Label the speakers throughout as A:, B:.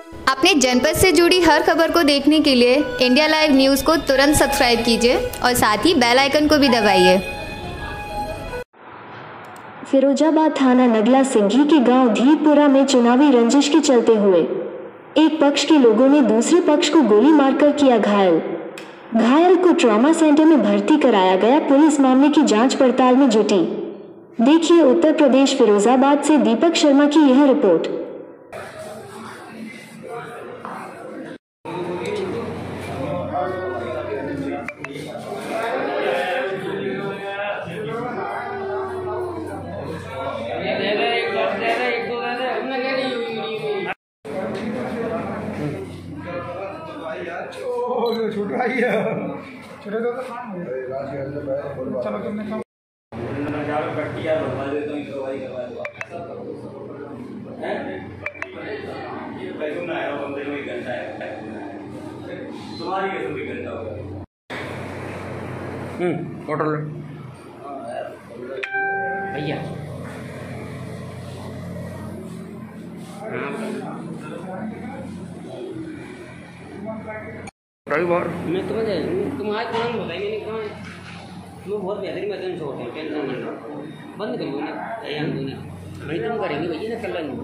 A: अपने जनपद से जुड़ी हर खबर को देखने के लिए इंडिया लाइव न्यूज़ को तुरंत सब्सक्राइब कीजिए और साथ ही बेल आइकन को भी दबाइए।
B: फिरोजाबाद थाना नगला सिंघी के गांव धीरपुरा में चुनावी रंजिश के चलते हुए एक पक्ष के लोगों ने दूसरे पक्ष को गोली मारकर किया घायल। घायल को ट्रॉमा सेंटर में भर्ती कराया गया। पुलिस मामले की जांच पड़ताल में जुटी। देखिए उत्तर प्रदेश फिरोजाबाद से दीपक शर्मा की यह रिपोर्ट।
C: छोटा ही है, छोटे तो चलो तुमने काम
D: होटल भैया कई बार
E: मैं तुम्हें तुम्हारे तुरंत बताई मैंने कहा मैं बहुत बेहतरीन मैदान छोड़ हैं टेंशन मत लो बंद कर लो ना तैयार दो ना नहीं तुम करेंगे भैया ना कल नहीं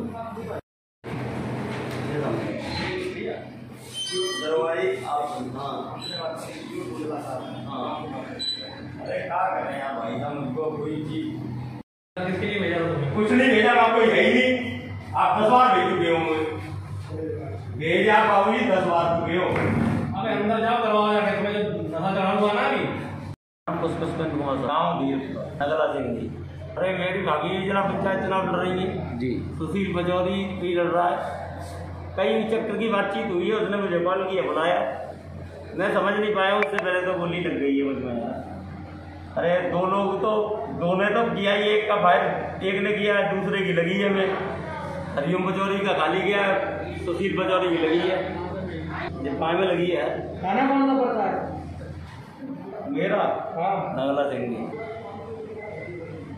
F: अरे क्या कर रहे हैं भाई हम उनको कोई चीज किसके लिए भेजा कुछ नहीं भेजा आपको है ही नहीं। आप 10 बार भेज चुके हो भेज आप बाबूजी 10 बार चुके हो। अबे अंदर जाओ करवाओ जाके तुम्हें जब नशा चढ़ा हुआ ना अभी नगला सिंह जी। अरे मेरी भाभी जिला पंचायत चुनाव लड़ रही है
D: जी।
F: सुशील बजौरी भी लड़ रहा है। कई चक्कर की बातचीत हुई है उसने मुझे कॉल किया बुलाया मैं समझ नहीं पाया उससे पहले तो गोली लग गई है मुझमें। अरे दो लोग तो दो ने तो किया ही एक का फायर एक ने किया दूसरे की लगी है। मैं हरिओम बजौरी का खाली गया सुशील बजौरी की लगी है जब पाए में लगी है।
C: खाना कौन सा पड़ता है
F: मेरा
C: हाँ
F: नगला सिंह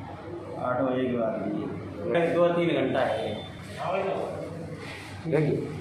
F: 8 बजे की बात है 2-3 घंटा है।